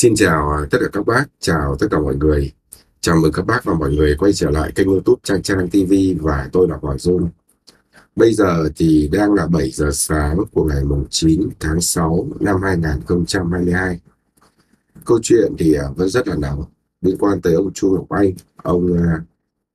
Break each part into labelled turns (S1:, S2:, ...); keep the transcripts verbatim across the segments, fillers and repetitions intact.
S1: Xin chào tất cả các bác, chào tất cả mọi người. Chào mừng các bác và mọi người quay trở lại kênh YouTube Trang Trang ti vi và tôi là Hoàng Dung. Bây giờ thì đang là bảy giờ sáng của ngày chín tháng sáu năm hai nghìn không trăm hai mươi hai. Câu chuyện thì à, vẫn rất là nóng liên quan tới ông Chu Ngọc Anh, ông à,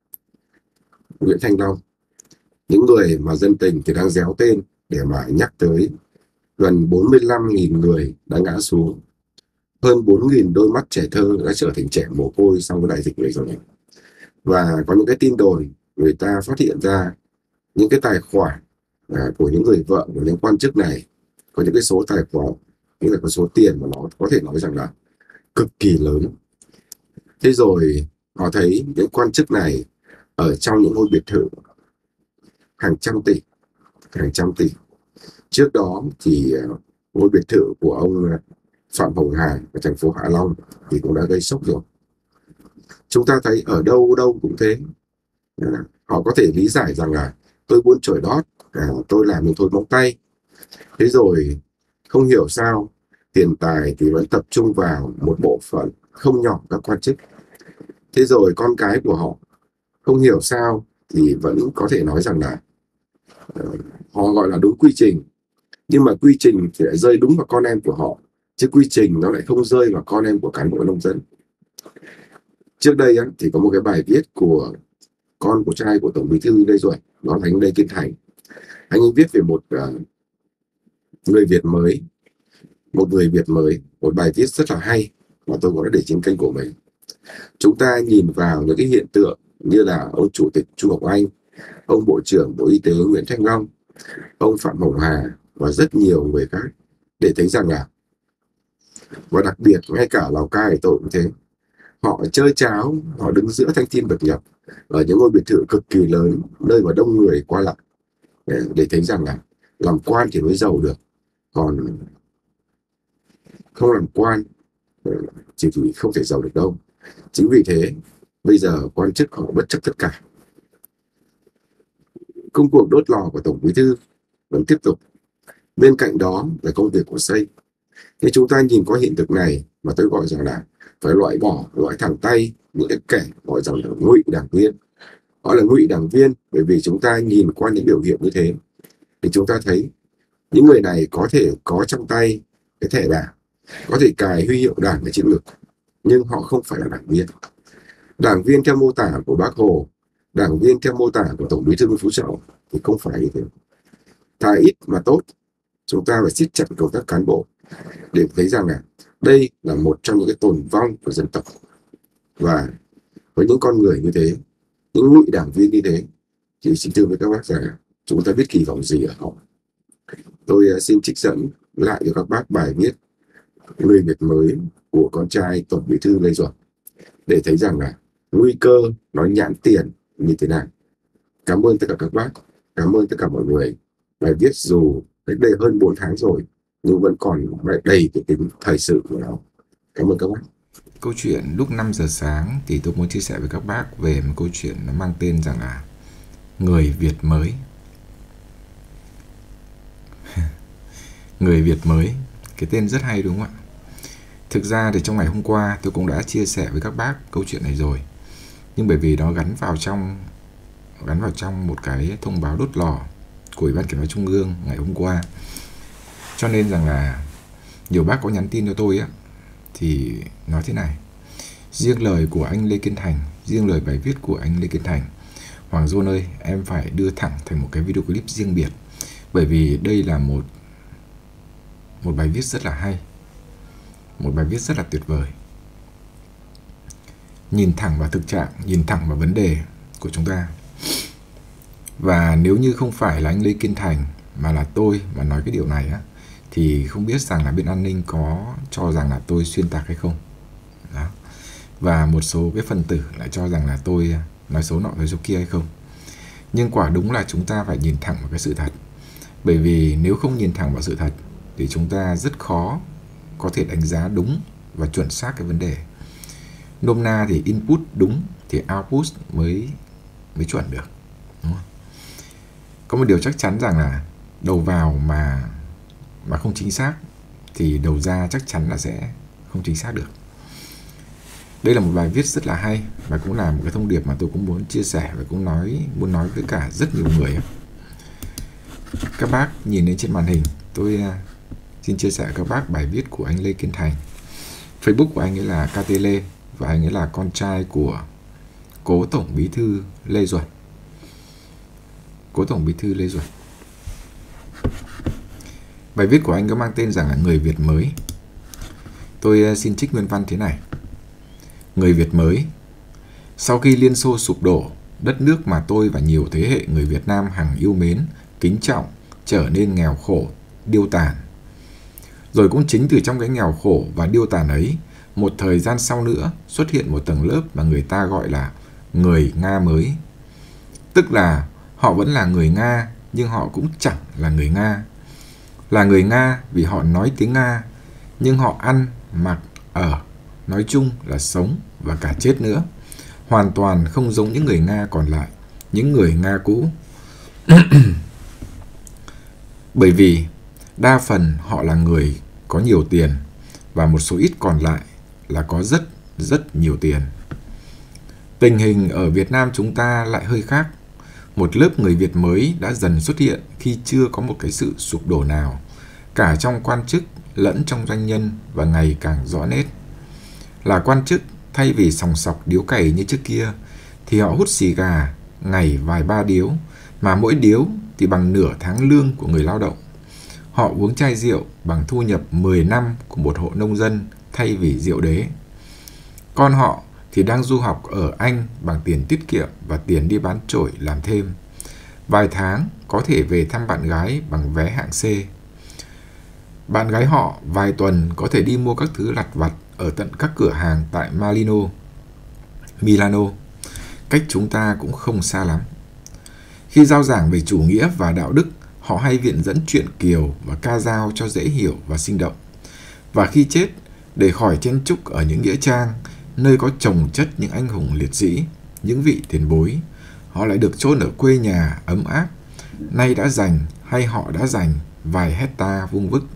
S1: Nguyễn Thanh Long. Những người mà dân tình thì đang réo tên để mà nhắc tới gần bốn mươi lăm nghìn người đã ngã xuống. Hơn bốn nghìn đôi mắt trẻ thơ đã trở thành trẻ mồ côi sau cái đại dịch này rồi. Và có những cái tin đồn người ta phát hiện ra những cái tài khoản à, của những người vợ của những quan chức này, có những cái số tài khoản, những là có số tiền mà nó có thể nói rằng là cực kỳ lớn. Thế rồi họ thấy những quan chức này ở trong những ngôi biệt thự hàng trăm tỷ, hàng trăm tỷ. Trước đó thì à, ngôi biệt thự của ông à, Phạm Hồng Hà ở thành phố Hạ Long thì cũng đã gây sốc rồi. Chúng ta thấy ở đâu đâu cũng thế. À, họ có thể lý giải rằng là tôi buôn chổi đót, à, tôi làm những thôi móng tay. Thế rồi không hiểu sao tiền tài thì vẫn tập trung vào một bộ phận không nhỏ các quan chức. Thế rồi con cái của họ không hiểu sao thì vẫn có thể nói rằng là uh, họ gọi là đúng quy trình, nhưng mà quy trình thì lại rơi đúng vào con em của họ, chứ quy trình nó lại không rơi vào con em của cán bộ nông dân. Trước đây á, thì có một cái bài viết của con của trai của Tổng Bí thư Lê Duẩn, đó là anh Lê Kiến Thành. Anh ấy viết về một uh, người Việt mới, một người Việt mới, một bài viết rất là hay mà tôi cũng đã để trên kênh của mình. Chúng ta nhìn vào những cái hiện tượng như là ông Chủ tịch Chu Ngọc Anh, ông Bộ trưởng Bộ Y tế Nguyễn Thanh Long, ông Phạm Hồng Hà và rất nhiều người khác để thấy rằng là, và đặc biệt ngay cả Lào Cai tôi cũng thế, họ chơi cháo, họ đứng giữa thanh thiên bạch nhật ở những ngôi biệt thự cực kỳ lớn, nơi mà đông người qua lại, để, để thấy rằng là làm quan thì mới giàu được, còn không làm quan chỉ thì không thể giàu được đâu. Chính vì thế bây giờ quan chức họ bất chấp tất cả. Công cuộc đốt lò của Tổng Bí thư vẫn tiếp tục. Bên cạnh đó là công việc của xây. Thế chúng ta nhìn qua hiện thực này mà tôi gọi rằng là phải loại bỏ, loại thẳng tay những cái kẻ gọi rằng là ngụy đảng viên. Họ là ngụy đảng viên bởi vì chúng ta nhìn qua những biểu hiện như thế thì chúng ta thấy những người này có thể có trong tay cái thẻ đảng, có thể cài huy hiệu đảng ở trên ngực, nhưng họ không phải là đảng viên. Đảng viên theo mô tả của Bác Hồ, đảng viên theo mô tả của Tổng Bí thư Nguyễn Phú Trọng thì không phải như thế. Thà ít mà tốt, chúng ta phải siết chặt công tác cán bộ để thấy rằng là đây là một trong những cái tồn vong của dân tộc. Và với những con người như thế, những ngụy đảng viên như thế, thì xin thưa với các bác rằng chúng ta biết kỳ vọng gì ở họ. Tôi xin trích dẫn lại cho các bác bài viết Người Việt mới của con trai Tổng Bí thư Lê Duẩn để thấy rằng là nguy cơ nó nhãn tiền như thế nào. Cảm ơn tất cả các bác, cảm ơn tất cả mọi người. Bài viết dù cách đây hơn bốn tháng rồi nhưng vẫn còn đầy cái tính thời sự của nó. Cảm ơn các bác.
S2: Câu chuyện lúc năm giờ sáng thì tôi muốn chia sẻ với các bác về một câu chuyện nó mang tên rằng là Người Việt mới. Người Việt mới, cái tên rất hay đúng không ạ? Thực ra thì trong ngày hôm qua tôi cũng đã chia sẻ với các bác câu chuyện này rồi. Nhưng bởi vì nó gắn vào trong gắn vào trong một cái thông báo đốt lò của Ủy ban Kiểm tra Trung ương ngày hôm qua, cho nên rằng là nhiều bác có nhắn tin cho tôi á, thì nói thế này: riêng lời của anh Lê Kiến Thành, riêng lời bài viết của anh Lê Kiến Thành, Hoàng Dôn ơi, em phải đưa thẳng thành một cái video clip riêng biệt, bởi vì đây là một một bài viết rất là hay, một bài viết rất là tuyệt vời, nhìn thẳng vào thực trạng, nhìn thẳng vào vấn đề của chúng ta. Và nếu như không phải là anh Lê Kiến Thành mà là tôi mà nói cái điều này á, thì không biết rằng là bên an ninh có cho rằng là tôi xuyên tạc hay không. Đó. Và một số cái phần tử lại cho rằng là tôi nói xấu nọ nói xấu kia hay không. Nhưng quả đúng là chúng ta phải nhìn thẳng vào cái sự thật. Bởi vì nếu không nhìn thẳng vào sự thật thì chúng ta rất khó có thể đánh giá đúng và chuẩn xác cái vấn đề. Nôm na thì input đúng thì output mới mới chuẩn được. Đúng không? Có một điều chắc chắn rằng là đầu vào mà mà không chính xác thì đầu ra chắc chắn là sẽ không không chính xác được. Đây là một bài viết rất là hay và cũng là một cái thông điệp mà tôi cũng muốn chia sẻ và cũng nói muốn nói với cả rất nhiều người. Các bác nhìn lên trên màn hình, tôi xin chia sẻ với các bác bài viết của anh Lê Kiên Thành. Facebook của anh ấy là ca tê Lê và anh ấy là con trai của cố Tổng Bí thư Lê Duẩn. Cố Tổng Bí thư Lê Duẩn. Bài viết của anh có mang tên rằng là Người Việt Mới. Tôi xin trích nguyên văn thế này. Người Việt Mới. Sau khi Liên Xô sụp đổ, đất nước mà tôi và nhiều thế hệ người Việt Nam hằng yêu mến, kính trọng, trở nên nghèo khổ, điêu tàn. Rồi cũng chính từ trong cái nghèo khổ và điêu tàn ấy, một thời gian sau nữa xuất hiện một tầng lớp mà người ta gọi là người Nga mới. Tức là họ vẫn là người Nga, nhưng họ cũng chẳng là người Nga. Là người Nga vì họ nói tiếng Nga, nhưng họ ăn, mặc, ở, nói chung là sống và cả chết nữa. Hoàn toàn không giống những người Nga còn lại, những người Nga cũ. Bởi vì đa phần họ là người có nhiều tiền và một số ít còn lại là có rất rất nhiều tiền. Tình hình ở Việt Nam chúng ta lại hơi khác. Một lớp người Việt mới đã dần xuất hiện khi chưa có một cái sự sụp đổ nào, cả trong quan chức lẫn trong doanh nhân, và ngày càng rõ nét. Là quan chức, thay vì sòng sọc điếu cày như trước kia, thì họ hút xì gà ngày vài ba điếu, mà mỗi điếu thì bằng nửa tháng lương của người lao động. Họ uống chai rượu bằng thu nhập mười năm của một hộ nông dân thay vì rượu đế. Con họ thì đang du học ở Anh bằng tiền tiết kiệm và tiền đi bán chổi làm thêm. Vài tháng có thể về thăm bạn gái bằng vé hạng C. Bạn gái họ vài tuần có thể đi mua các thứ lặt vặt ở tận các cửa hàng tại Malino, Milano. Cách chúng ta cũng không xa lắm. Khi giao giảng về chủ nghĩa và đạo đức, họ hay viện dẫn truyện Kiều và ca dao cho dễ hiểu và sinh động. Và khi chết, để khỏi chen chúc ở những nghĩa trang, nơi có chồng chất những anh hùng liệt sĩ, những vị tiền bối, họ lại được chôn ở quê nhà ấm áp, nay đã dành hay họ đã dành vài hecta vung vức.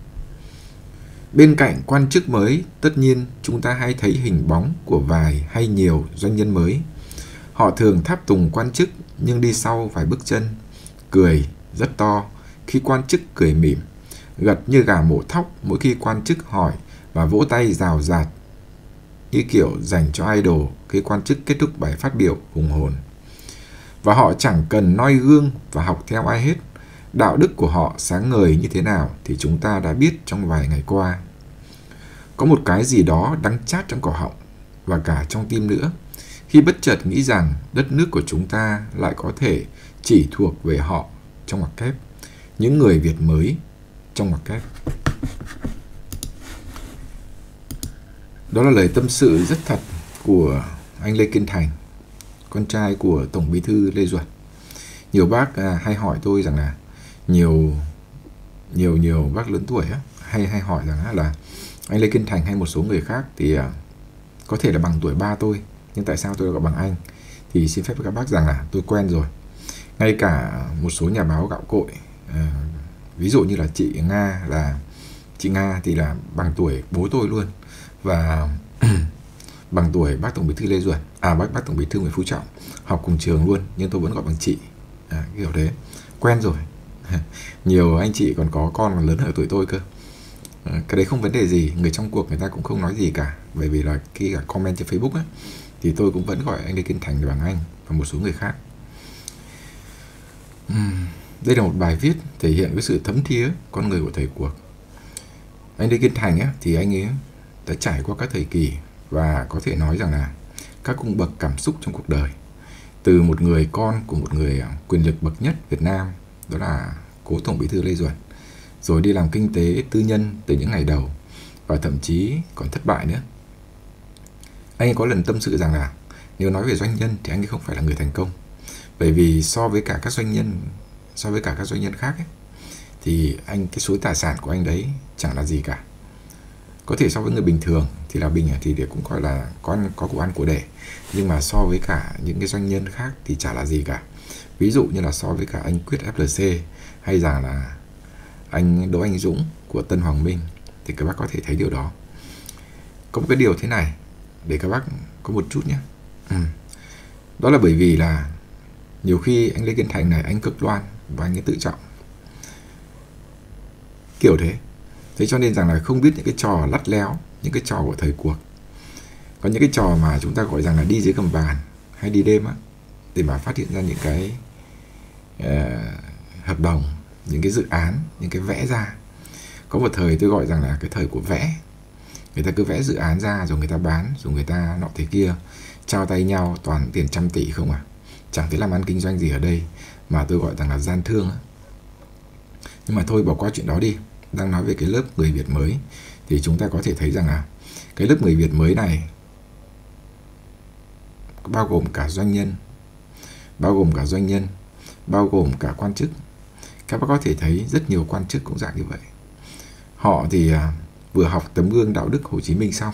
S2: Bên cạnh quan chức mới, tất nhiên chúng ta hay thấy hình bóng của vài hay nhiều doanh nhân mới. Họ thường tháp tùng quan chức nhưng đi sau vài bước chân, cười rất to khi quan chức cười mỉm, gật như gà mổ thóc mỗi khi quan chức hỏi và vỗ tay rào rạt như kiểu dành cho idol khi quan chức kết thúc bài phát biểu hùng hồn. Và họ chẳng cần noi gương và học theo ai hết. Đạo đức của họ sáng ngời như thế nào thì chúng ta đã biết trong vài ngày qua. Có một cái gì đó đắng chát trong cổ họng và cả trong tim nữa, khi bất chợt nghĩ rằng đất nước của chúng ta lại có thể chỉ thuộc về họ trong ngoặc kép, những người Việt mới trong ngoặc kép. Đó là lời tâm sự rất thật của anh Lê Kiên Thành, con trai của Tổng Bí thư Lê Duẩn. Nhiều bác à, hay hỏi tôi rằng là nhiều nhiều nhiều bác lớn tuổi á, hay hay hỏi rằng là anh Lê Kiên Thành hay một số người khác thì à, có thể là bằng tuổi ba tôi, nhưng tại sao tôi lại gọi bằng anh? Thì xin phép với các bác rằng là tôi quen rồi. Ngay cả một số nhà báo gạo cội, à, ví dụ như là chị Nga là chị Nga thì là bằng tuổi bố tôi luôn, và bằng tuổi bác Tổng Bí thư Lê Duẩn, à bác bác Tổng Bí thư Nguyễn Phú Trọng, học cùng trường luôn, nhưng tôi vẫn gọi bằng chị, à, kiểu thế, quen rồi. Nhiều anh chị còn có con còn lớn hơn tuổi tôi cơ. À, cái đấy không vấn đề gì, người trong cuộc người ta cũng không nói gì cả, bởi vì là khi cả comment trên Facebook ấy, thì tôi cũng vẫn gọi anh Lê Kiên Thành bằng anh và một số người khác. uhm, Đây là một bài viết thể hiện cái sự thấm thía con người của thời cuộc. Anh Lê Kiên Thành ấy, thì anh ấy đã trải qua các thời kỳ và có thể nói rằng là các cung bậc cảm xúc trong cuộc đời. Từ một người con của một người quyền lực bậc nhất Việt Nam, đó là cố Tổng Bí thư Lê Duẩn, rồi đi làm kinh tế tư nhân từ những ngày đầu và thậm chí còn thất bại nữa. Anh ấy có lần tâm sự rằng là nếu nói về doanh nhân thì anh ấy không phải là người thành công, bởi vì so với cả các doanh nhân so với cả các doanh nhân khác ấy, thì anh cái số tài sản của anh đấy chẳng là gì cả. Có thể so với người bình thường thì là bình thì để cũng coi là có có của ăn của để, nhưng mà so với cả những cái doanh nhân khác thì chả là gì cả. Ví dụ như là so với cả anh Quyết ép lờ xê hay rằng là anh Đỗ Anh Dũng của Tân Hoàng Minh thì các bác có thể thấy điều đó. có một cái điều thế này để các bác có một chút nhé. Ừ. Đó là bởi vì là nhiều khi anh Lê Kiên Thành này anh cực đoan và anh ấy tự trọng, kiểu thế. Thế cho nên rằng là không biết những cái trò lắt léo, những cái trò của thời cuộc. Có những cái trò mà chúng ta gọi rằng là đi dưới gầm bàn hay đi đêm á, để mà phát hiện ra những cái uh, hợp đồng, những cái dự án, những cái vẽ ra. Có một thời tôi gọi rằng là cái thời của vẽ. Người ta cứ vẽ dự án ra rồi người ta bán, rồi người ta nọ thế kia, trao tay nhau toàn tiền trăm tỷ không à. Chẳng thấy làm ăn kinh doanh gì ở đây, mà tôi gọi rằng là gian thương á. Nhưng mà thôi bỏ qua chuyện đó đi. Đang nói về cái lớp người Việt mới, thì chúng ta có thể thấy rằng là cái lớp người Việt mới này bao gồm cả doanh nhân, bao gồm cả doanh nhân, bao gồm cả quan chức. Các bác có thể thấy rất nhiều quan chức cũng dạng như vậy. Họ thì à, vừa học tấm gương đạo đức Hồ Chí Minh xong,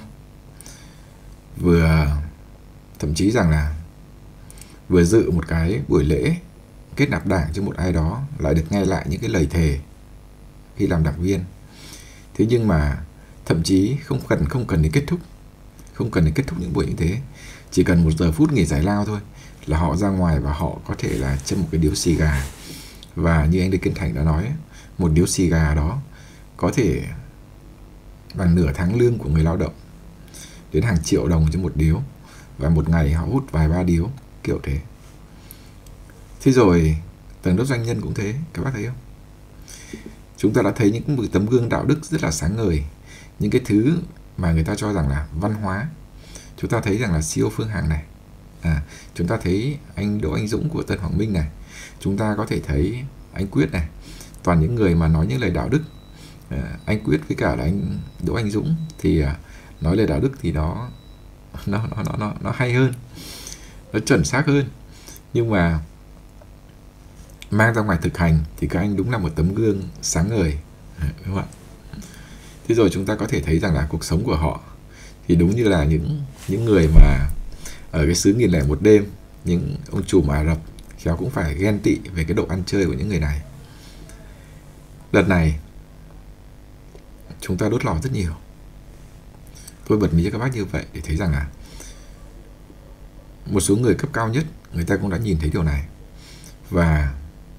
S2: vừa thậm chí rằng là vừa dự một cái buổi lễ kết nạp đảng cho một ai đó, lại được nghe lại những cái lời thề khi làm đảng viên. Thế nhưng mà thậm chí không cần không cần đến kết thúc, không cần đến kết thúc những buổi như thế, chỉ cần một giờ phút nghỉ giải lao thôi là họ ra ngoài và họ có thể là châm một cái điếu xì gà. Và như anh Lê Kiên Thành đã nói, một điếu xì gà đó có thể bằng nửa tháng lương của người lao động, đến hàng triệu đồng cho một điếu, và một ngày họ hút vài ba điếu, kiểu thế. Thế rồi tầng lớp doanh nhân cũng thế, các bác thấy không? Chúng ta đã thấy những tấm gương đạo đức rất là sáng ngời, những cái thứ mà người ta cho rằng là văn hóa. Chúng ta thấy rằng là xê e ô Phương Hằng này, à, chúng ta thấy anh Đỗ Anh Dũng của Tân Hoàng Minh này, chúng ta có thể thấy anh Quyết này, toàn những người mà nói những lời đạo đức. À, anh Quyết với cả là anh Đỗ Anh Dũng thì à, nói lời đạo đức thì nó nó nó nó nó hay hơn, nó chuẩn xác hơn, nhưng mà mang ra ngoài thực hành thì các anh đúng là một tấm gương sáng ngời, đúng không ạ? Thế rồi chúng ta có thể thấy rằng là cuộc sống của họ thì đúng như là những những người mà ở cái xứ nghìn lẻ một đêm, những ông trùm Ả Rập khéo cũng phải ghen tị về cái độ ăn chơi của những người này. Đợt này chúng ta đốt lò rất nhiều. Tôi bật mí cho các bác như vậy để thấy rằng là một số người cấp cao nhất người ta cũng đã nhìn thấy điều này và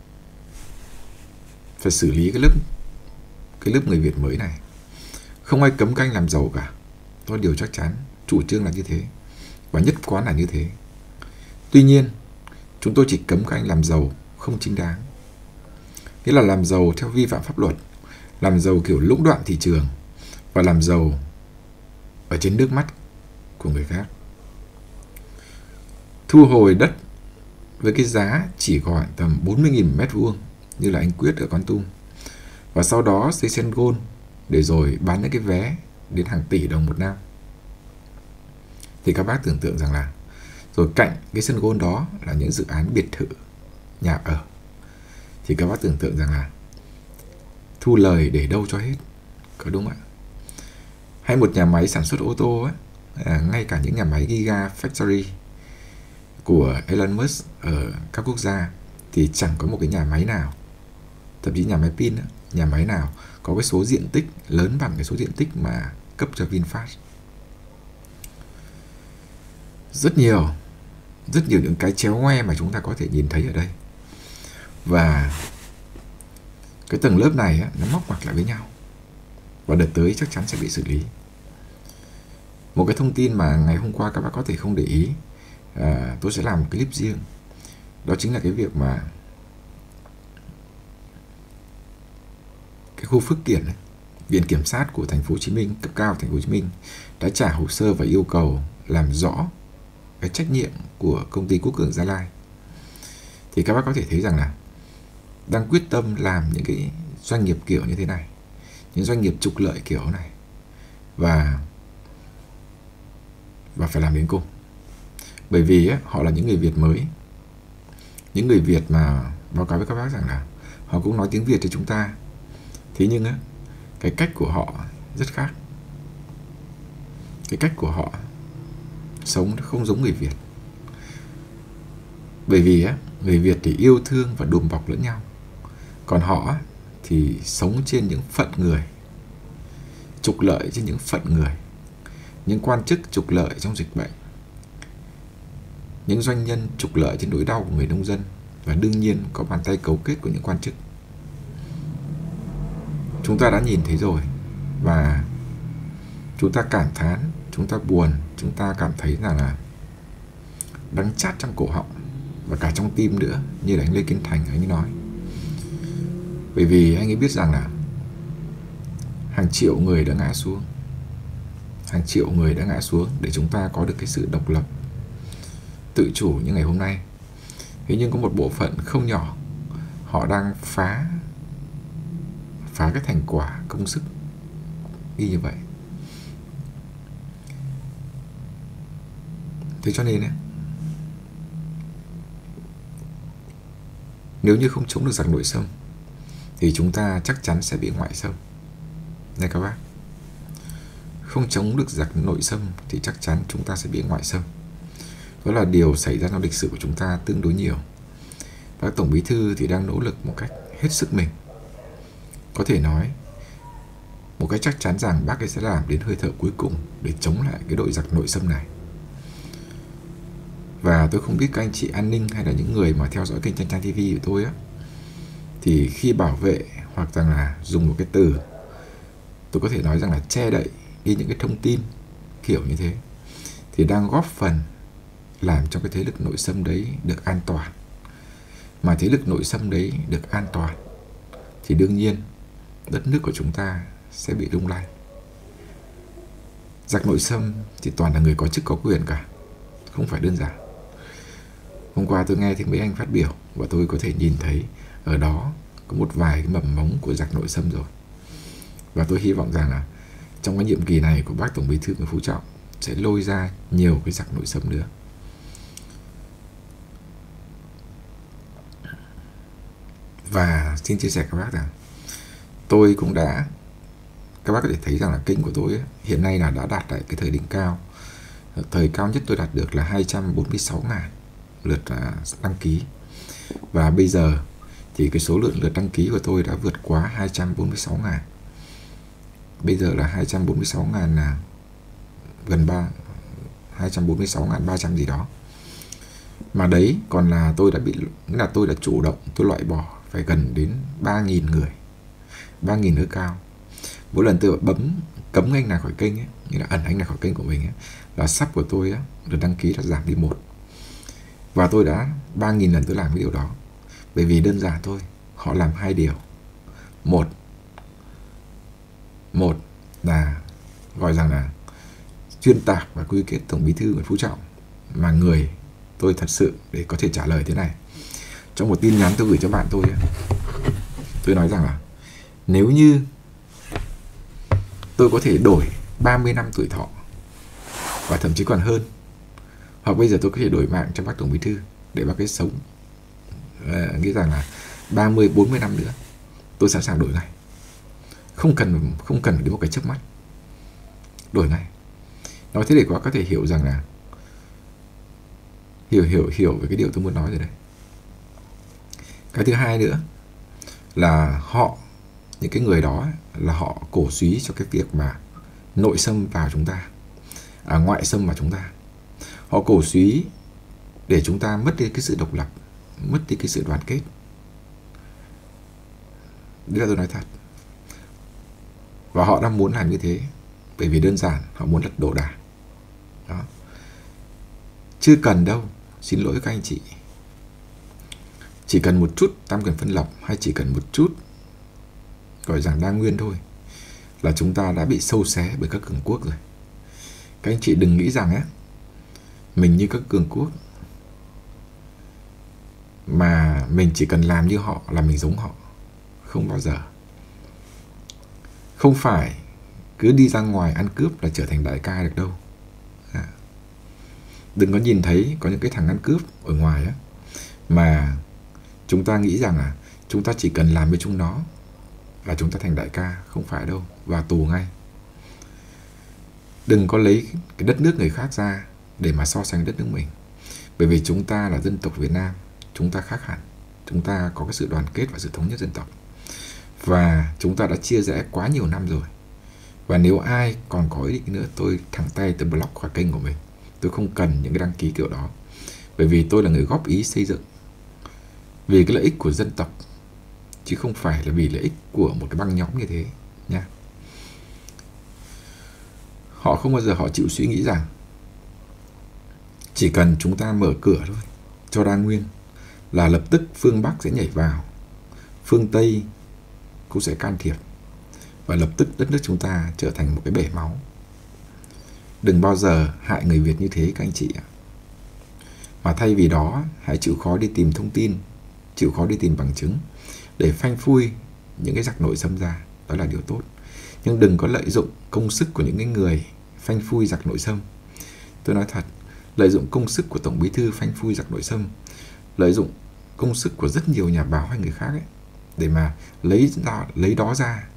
S2: phải xử lý cái lớp cái lớp người Việt mới này. Không ai cấm canh làm giàu cả, tôi điều chắc chắn, chủ trương là như thế và nhất quán là như thế. Tuy nhiên chúng tôi chỉ cấm các anh làm giàu không chính đáng, nghĩa là làm giàu theo vi phạm pháp luật, làm giàu kiểu lũng đoạn thị trường và làm giàu ở trên nước mắt của người khác. Thu hồi đất với cái giá chỉ khoảng tầm bốn mươi nghìn mét vuông như là anh Quyết ở Con Tum, và sau đó xây sân golf để rồi bán những cái vé đến hàng tỷ đồng một năm. Thì các bác tưởng tượng rằng là rồi cạnh cái sân golf đó là những dự án biệt thự, nhà ở, thì các bác tưởng tượng rằng là thu lời để đâu cho hết, có đúng không ạ? Hay một nhà máy sản xuất ô tô ấy, à, ngay cả những nhà máy Giga Factory của Elon Musk ở các quốc gia thì chẳng có một cái nhà máy nào, thậm chí nhà máy pin, nhà máy nào có cái số diện tích lớn bằng cái số diện tích mà cấp cho VinFast. Rất nhiều, rất nhiều những cái chéo ngoe mà chúng ta có thể nhìn thấy ở đây. Và cái tầng lớp này á, nó móc ngoặc lại với nhau, và đợt tới chắc chắn sẽ bị xử lý. Một cái thông tin mà ngày hôm qua các bác có thể không để ý, à, tôi sẽ làm một clip riêng. Đó chính là cái việc mà cái khu Phước Kiển ấy, Viện Kiểm sát của thành phố Hồ Chí Minh, cấp cao thành phố Hồ Chí Minh đã trả hồ sơ và yêu cầu làm rõ cái trách nhiệm của công ty Quốc Cường Gia Lai. Thì các bác có thể thấy rằng là đang quyết tâm làm những cái doanh nghiệp kiểu như thế này, những doanh nghiệp trục lợi kiểu này, và và phải làm đến cùng. Bởi vì ấy, họ là những người Việt mới, những người Việt mà báo cáo với các bác rằng là họ cũng nói tiếng Việt cho chúng ta. Thế nhưng á, cái cách của họ rất khác. Cái cách của họ sống không giống người Việt. Bởi vì á, người Việt thì yêu thương và đùm bọc lẫn nhau, còn họ thì sống trên những phận người, trục lợi trên những phận người. những quan chức trục lợi trong dịch bệnh, những doanh nhân trục lợi trên nỗi đau của người nông dân, và đương nhiên có bàn tay cấu kết của những quan chức. Chúng ta đã nhìn thấy rồi, và chúng ta cảm thán, chúng ta buồn, chúng ta cảm thấy rằng là đắng chát trong cổ họng và cả trong tim nữa, như là anh Lê Kiến Thành anh ấy nói. Bởi vì anh ấy biết rằng là hàng triệu người đã ngã xuống, hàng triệu người đã ngã xuống để chúng ta có được cái sự độc lập, tự chủ như ngày hôm nay. Thế nhưng có một bộ phận không nhỏ, họ đang phá phá cái thành quả công sức y như vậy. Thế cho nên ấy, nếu như không chống được giặc nội xâm thì chúng ta chắc chắn sẽ bị ngoại xâm. Này các bác, không chống được giặc nội xâm thì chắc chắn chúng ta sẽ bị ngoại xâm. Đó là điều xảy ra trong lịch sử của chúng ta tương đối nhiều. Và Tổng Bí thư thì đang nỗ lực một cách hết sức mình. Có thể nói một cách chắc chắn rằng bác ấy sẽ làm đến hơi thở cuối cùng để chống lại cái đội giặc nội xâm này. Và tôi không biết các anh chị an ninh hay là những người mà theo dõi kênh Trang Trang ti vi của tôi á, thì khi bảo vệ hoặc rằng là dùng một cái từ, tôi có thể nói rằng là che đậy đi những cái thông tin kiểu như thế, thì đang góp phần làm cho cái thế lực nội xâm đấy được an toàn. Mà thế lực nội xâm đấy được an toàn thì đương nhiên đất nước của chúng ta sẽ bị lung lay. Giặc nội xâm thì toàn là người có chức có quyền cả, không phải đơn giản. Hôm qua tôi nghe thấy mấy anh phát biểu và tôi có thể nhìn thấy ở đó có một vài cái mầm mống của giặc nội xâm rồi. Và tôi hy vọng rằng là trong cái nhiệm kỳ này của bác Tổng Bí thư Nguyễn Phú Trọng sẽ lôi ra nhiều cái giặc nội xâm nữa. Và xin chia sẻ các bác rằng tôi cũng đã, các bác có thể thấy rằng là kênh của tôi ấy, hiện nay là đã đạt lại cái thời đỉnh cao. Thời cao nhất tôi đạt được là hai trăm bốn mươi sáu nghìn lượt đăng ký. Và bây giờ thì cái số lượng lượt đăng ký của tôi đã vượt quá hai trăm bốn mươi sáu nghìn. Bây giờ là hai trăm bốn mươi sáu nghìn, là gần ba hai trăm bốn mươi sáu nghìn ba trăm gì đó. Mà đấy còn là tôi đã bị, nghĩa là tôi đã chủ động tôi loại bỏ phải gần đến ba nghìn người, ba nghìn nữa cao. Mỗi lần tôi bấm cấm anh nào khỏi kênh ấy, nghĩa là ẩn anh nào khỏi kênh của mình ấy, là sub của tôi á, lượt đăng ký đã giảm đi một. Và tôi đã ba nghìn lần tôi làm cái điều đó. Bởi vì đơn giản thôi, họ làm hai điều. Một Một là gọi rằng là xuyên tạc và quy kết Tổng Bí thư Nguyễn Phú Trọng, mà người tôi thật sự để có thể trả lời thế này. Trong một tin nhắn tôi gửi cho bạn tôi, tôi nói rằng là nếu như tôi có thể đổi ba mươi năm tuổi thọ và thậm chí còn hơn, hoặc bây giờ tôi có thể đổi mạng cho bác Tổng Bí thư để bác ấy sống, à, nghĩ rằng là ba mươi bốn mươi năm nữa, tôi sẵn sàng đổi ngay. Không cần không cần đến một cái chớp mắt, đổi ngay. Nói thế để các có thể hiểu rằng là hiểu hiểu hiểu về cái điều tôi muốn nói rồi đấy. Cái thứ hai nữa là họ, những cái người đó là họ cổ suý cho cái việc mà nội xâm vào chúng ta, à, ngoại xâm vào chúng ta. Họ cổ suý để chúng ta mất đi cái sự độc lập, mất đi cái sự đoàn kết. Đấy là tôi nói thật. Và họ đang muốn làm như thế bởi vì đơn giản họ muốn lật đổ Đảng. Đó. Chưa cần đâu, xin lỗi các anh chị. Chỉ cần một chút tam quyền phân lập, hay chỉ cần một chút gọi rằng đa nguyên thôi, là chúng ta đã bị sâu xé bởi các cường quốc rồi. Các anh chị đừng nghĩ rằng á, mình như các cường quốc, mà mình chỉ cần làm như họ là mình giống họ. Không bao giờ. Không phải cứ đi ra ngoài ăn cướp là trở thành đại ca được đâu. À. Đừng có nhìn thấy có những cái thằng ăn cướp ở ngoài á, mà chúng ta nghĩ rằng là chúng ta chỉ cần làm với chúng nó là chúng ta thành đại ca. Không phải đâu. Vào tù ngay. Đừng có lấy cái đất nước người khác ra để mà so sánh đất nước mình. Bởi vì chúng ta là dân tộc Việt Nam, chúng ta khác hẳn. Chúng ta có cái sự đoàn kết và sự thống nhất dân tộc. Và chúng ta đã chia rẽ quá nhiều năm rồi. Và nếu ai còn có ý định nữa, tôi thẳng tay tôi block khỏi kênh của mình. Tôi không cần những cái đăng ký kiểu đó. Bởi vì tôi là người góp ý xây dựng vì cái lợi ích của dân tộc, chứ không phải là vì lợi ích của một cái băng nhóm như thế nha. Họ không bao giờ họ chịu suy nghĩ rằng chỉ cần chúng ta mở cửa thôi cho đa nguyên là lập tức phương Bắc sẽ nhảy vào, phương Tây cũng sẽ can thiệp, và lập tức đất nước chúng ta trở thành một cái bể máu. Đừng bao giờ hại người Việt như thế các anh chị ạ. Mà thay vì đó, hãy chịu khó đi tìm thông tin, chịu khó đi tìm bằng chứng để phanh phui những cái giặc nội xâm ra. Đó là điều tốt. Nhưng đừng có lợi dụng công sức của những cái người phanh phui giặc nội xâm. Tôi nói thật, lợi dụng công sức của Tổng Bí thư phanh phui giặc nội xâm, lợi dụng công sức của rất nhiều nhà báo hay người khác ấy, để mà lấy đó, lấy đó ra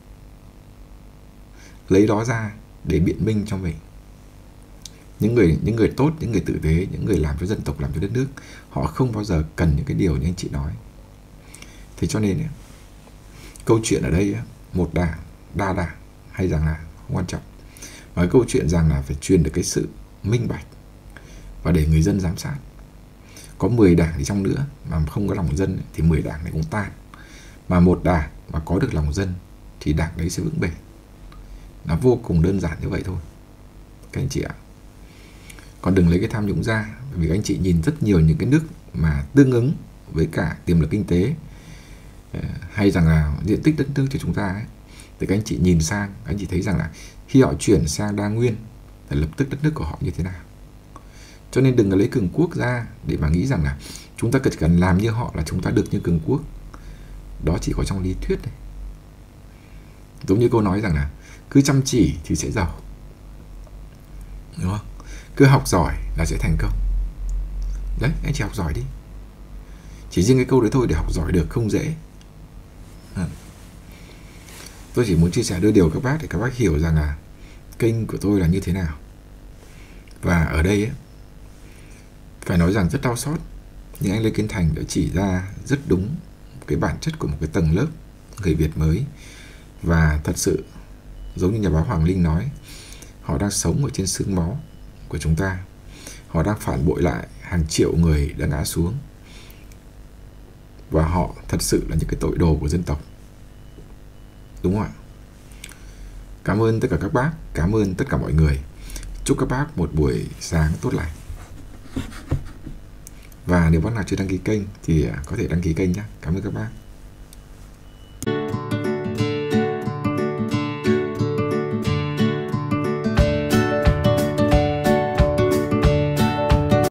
S2: lấy đó ra để biện minh cho mình. Những người những người tốt, những người tử tế, những người làm cho dân tộc, làm cho đất nước, họ không bao giờ cần những cái điều như anh chị nói. Thế cho nên ấy, câu chuyện ở đây ấy, một đảng, đa đảng hay rằng là không quan trọng, mà cái câu chuyện rằng là phải truyền được cái sự minh bạch và để người dân giám sát. Có mười đảng thì trong nữa mà không có lòng dân thì mười đảng này cũng tan. Mà một đảng mà có được lòng dân thì đảng đấy sẽ vững bền. Nó vô cùng đơn giản như vậy thôi các anh chị ạ. Còn đừng lấy cái tham nhũng ra, vì các anh chị nhìn rất nhiều những cái nước mà tương ứng với cả tiềm lực kinh tế hay rằng là diện tích đất nước của chúng ta ấy, thì các anh chị nhìn sang, các anh chị thấy rằng là khi họ chuyển sang đa nguyên thì lập tức đất nước của họ như thế nào. Cho nên đừng có lấy cường quốc ra để mà nghĩ rằng là chúng ta chỉ cần làm như họ là chúng ta được như cường quốc. Đó chỉ có trong lý thuyết này. Giống như câu nói rằng là cứ chăm chỉ thì sẽ giàu, đúng không? Cứ học giỏi là sẽ thành công. Đấy, anh chị học giỏi đi. Chỉ riêng cái câu đấy thôi để học giỏi được không dễ. À. Tôi chỉ muốn chia sẻ đôi điều các bác để các bác hiểu rằng là kênh của tôi là như thế nào. Và ở đây ấy, phải nói rằng rất đau xót, nhưng anh Lê Kiên Thành đã chỉ ra rất đúng cái bản chất của một cái tầng lớp người Việt mới. Và thật sự giống như nhà báo Hoàng Linh nói, họ đang sống ở trên xương máu của chúng ta. Họ đang phản bội lại hàng triệu người đã ngã xuống. Và họ thật sự là những cái tội đồ của dân tộc. Đúng không ạ? Cảm ơn tất cả các bác, cảm ơn tất cả mọi người. Chúc các bác một buổi sáng tốt lành. Và nếu bác nào chưa đăng ký kênh thì có thể đăng ký kênh nhé. Cảm ơn các bác.